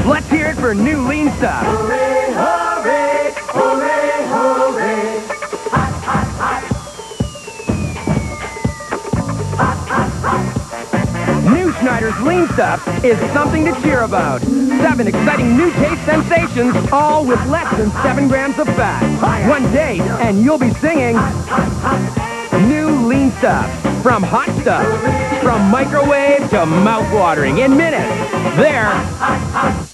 Let's hear it for new Lean Stuff. Hooray, hooray, hooray, hooray. Hot, hot, hot. Hot, hot, hot. New Schneider's Lean Stuff is something to cheer about. 7 exciting new taste sensations, all with less than 7 grams of fat. One day, and you'll be singing new Lean Stuff. From hot stuff, from microwave to mouth-watering in minutes. There.